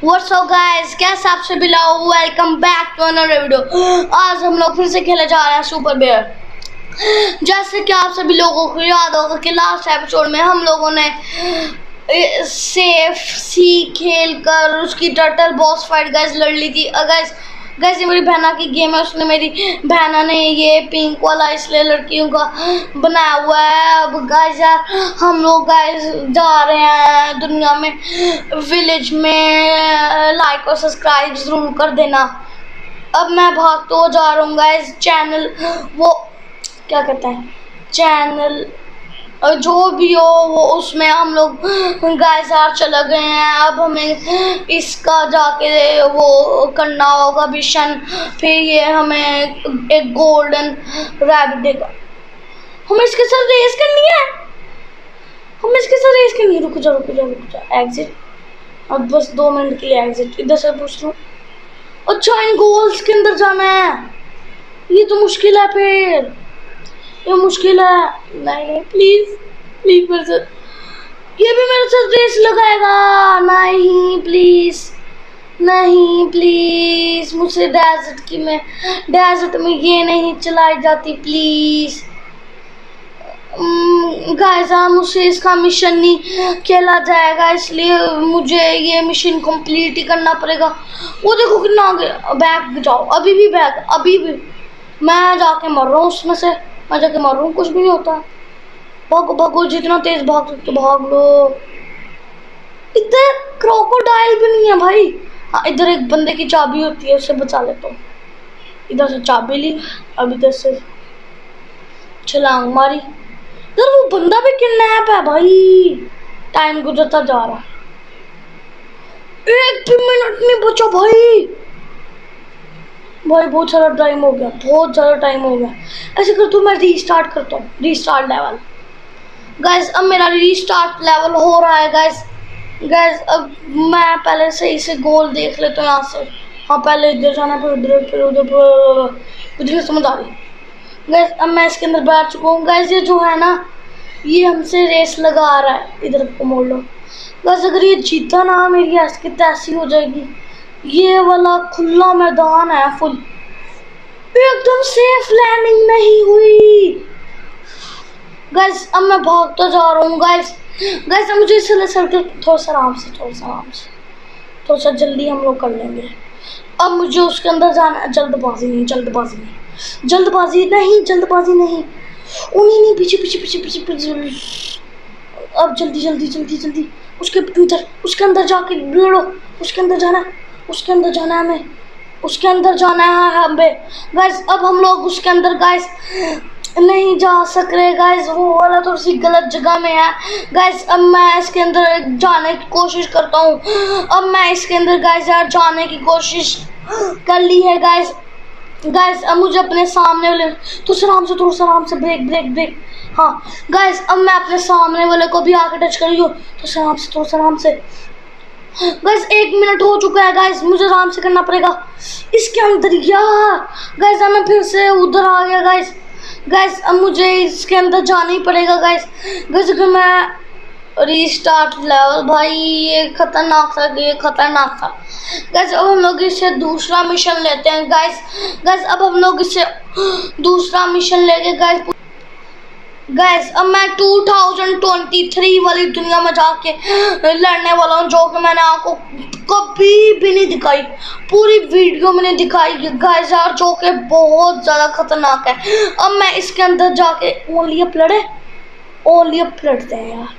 What's up guys, कैसे आप सभी लोग। Welcome back to another video. आज हम लोग फिर से खेले जा रहे हैं सुपर बेयर। जैसे कि आप सभी लोगों को याद होगा कि लास्ट एपिसोड में हम लोगों ने सेफ सी खेल कर उसकी टर्टल बॉस फाइट गाइस लड़ ली थी। गाइस ये मेरी बहना की गेम है, उसने मेरी बहना ने ये पिंक वाला इसलिए लड़कियों का बनाया हुआ है। अब गाइस यार हम लोग गाइस जा रहे हैं दुनिया में, विलेज में। लाइक और सब्सक्राइब जरूर कर देना। अब मैं भाग तो जा रहा हूँ गाइस। चैनल वो क्या कहते हैं, चैनल जो भी हो वो उसमें हम लोग गाइस यार चले गए हैं। अब हमें इसका जाके वो करना होगा मिशन, फिर ये हमें एक गोल्डन रैबिट देगा। हमें इसके साथ रेस करनी है, रुक जा। एग्जिट, अब बस 2 मिनट के लिए एग्जिट। इधर से पूछ लूँ। अच्छा इन गोल्स के अंदर जाना है, ये तो मुश्किल है। फिर ये मुश्किल है। नहीं प्लीज मेरे साथ, ये भी मेरे साथ रेस लगाएगा। नहीं प्लीज मुझसे डेजर्ट में ये नहीं चलाई जाती प्लीज। गाइस मुझसे इसका मिशन नहीं खेला जाएगा, इसलिए मुझे ये मिशन कंप्लीट ही करना पड़ेगा। वो देखो कितना आगे। बैग जाओ, अभी भी मैं जाके मर रहा हूँ उसमें से। मैं जाके मर रहा हूँ, कुछ भी नहीं होता। भागो, जितना तेज भाग सकते भाग लो। इधर क्रोकोडाइल भी नहीं है भाई। हाँ, इधर एक बंदे की चाबी होती है, उससे बचा लेता हूँ। इधर से चाबी ली, अब इधर से छलांग मारी। इधर वो बंदा भी किडनैप है भाई। टाइम गुजरता जा रहा, 1 भी मिनट नहीं बचा भाई। बहुत सारा टाइम हो गया। ऐसे कर तो मैं रीस्टार्ट करता हूँ, रीस्टार्ट लेवल। गाइस अब मेरा रीस्टार्ट लेवल हो रहा है गाइस। अब मैं पहले सही से गोल देख लेता हूँ यहाँ से। हाँ, पहले इधर जाना, फिर उधर, फिर उधर समझ आ रही। गाइस अब मैं इसके अंदर बैठ चुका हूँ। गाइस ये जो है ना, ये हमसे रेस लगा रहा है। इधर को मोड़ लो गाइस। अगर ये जीता ना, मेरी ऐसी तैसी हो जाएगी। ये वाला खुला मैदान है फुल, एकदम सेफ लैंडिंग नहीं हुई। गाइस अब मैं भागता जा रहा हूँ गाइस। अब मुझे इसलिए सर्कल थोड़ा सा आराम से, थोड़ा सा जल्दी हम लोग कर लेंगे। अब मुझे उसके अंदर जाना है। जल्दबाजी नहीं। नहीं, पीछे। अब जल्दी उसके अंदर जाके लड़ो। उसके अंदर जाना है हमें गाइस। अब हम लोग उसके अंदर गाइस नहीं जा सक रहे गाइस, वो वाला थोड़ी सी गलत जगह में है गाइस। अब मैं इसके अंदर जाने की कोशिश करता हूँ। अब मैं इसके अंदर गाइस यार जाने की कोशिश कर ली है गाइस। अब मुझे अपने सामने वाले थोड़ा सा आराम से ब्रेक। हाँ गाइस अब मैं अपने सामने वाले को भी आके टच कर रही हूँ। थोड़ा सा आराम से गाइस। 1 मिनट हो चुका है गाइस, मुझे आराम से करना पड़ेगा इसके अंदर। यार गाइस मैं फिर से उधर आ गया गाइस। अब मुझे इसके अंदर जाना ही पड़ेगा गाइस। अगर मैं रीस्टार्ट लेवल, भाई ये खतरनाक था गाइस। अब हम लोग इससे दूसरा मिशन लेते हैं गाइस। अब हम लोग इससे दूसरा मिशन लेके गाइस अब मैं 2023 वाली दुनिया में जाके लड़ने वाला हूँ, जो कि मैंने आपको कभी भी नहीं दिखाई। पूरी वीडियो मैंने दिखाई गाइस यार, जो कि बहुत ज़्यादा खतरनाक है। अब मैं इसके अंदर जाके ओनली अप लड़ते हैं यार।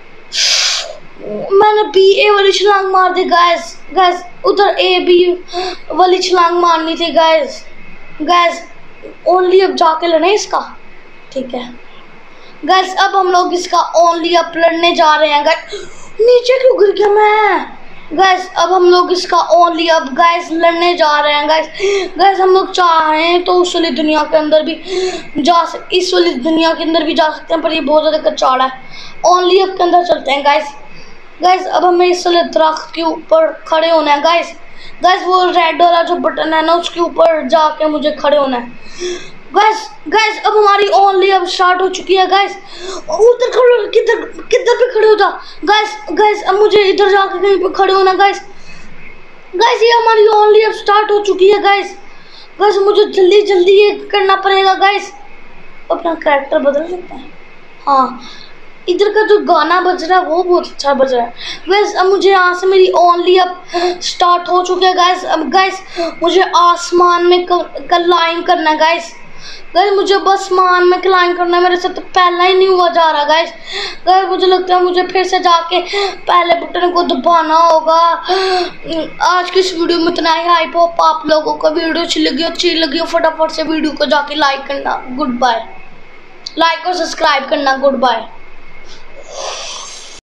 मैंने BA वाली छलांग मार दी गाइस। उधर AB वाली छलांग मारनी थी गाइस। ओनली अब जाके लड़े इसका, ठीक है गाइस। अब हम लोग इसका ओनली अप लड़ने जा रहे हैं गाइस। नीचे क्यों गिर गया मैं गाइस। अब हम लोग इसका ओनली अप गाइस लड़ने जा रहे हैं गाइस। हम लोग चाहें तो उस वाली दुनिया के अंदर भी इस वाली दुनिया के अंदर भी जा सकते हैं, पर ये बहुत ज़्यादा कच्चा है। ओनली अप के अंदर चलते हैं गाइस। अब हमें इस वाले दरख्त के ऊपर खड़े होना है गाइस। वो रेड वाला जो बटन है ना, उसके ऊपर जाके मुझे खड़े होना है गाइस। अब हमारी ओनली अब स्टार्ट हो चुकी है गाइस। उधर किधर पे खड़े हो जा गाइस। अब मुझे इधर जाके कहीं पे खड़े होना गाइस। गाइस ये हमारी ओनली अब स्टार्ट हो चुकी है गाइस। गाइस मुझे जल्दी जल्दी ये करना पड़ेगा गाइस। अपना कैरेक्टर बदल सकता है। हाँ, इधर का जो गाना बज रहा है वो बहुत अच्छा बज रहा है गाइस। अब मुझे यहाँ से मेरी ओनली अब स्टार्ट हो चुकी है गाइस। अब गाइस मुझे आसमान में क्लाइंब करना है गाइस। गाइस मुझे बस आसमान में क्लाइंब करना है, मेरे से तो पहला ही नहीं हुआ जा रहा गाइस। गाइस मुझे लगता है मुझे फिर से जाके पहले बटन को दबाना होगा। आज की इस वीडियो में इतना ही। आई होप आप लोगों को वीडियो अच्छी लगी हो फटाफट से वीडियो को जाके लाइक करना। Goodbye. लाइक और सब्सक्राइब करना। Good bye.